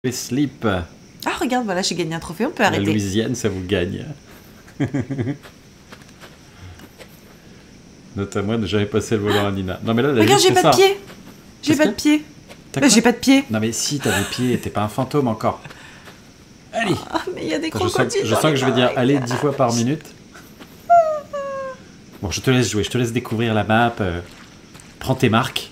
Les slips. Ah, regarde, voilà, j'ai gagné un trophée, on peut La arrêter. Louisiane, ça vous gagne. Notamment, j'avais passé le volant à Nina. Non, mais là, la Regarde, limite, j'ai c'est pas de ça. pied. J'ai pas de pied. Bah, j'ai pas de pied. Non, mais si, t'as des pieds, t'es pas un fantôme encore. Allez. Ah, mais il y a des Je crocodiles. sens que je vais dire allez 10 fois par minute. Bon, je te laisse jouer, je te laisse découvrir la map. Prends tes marques.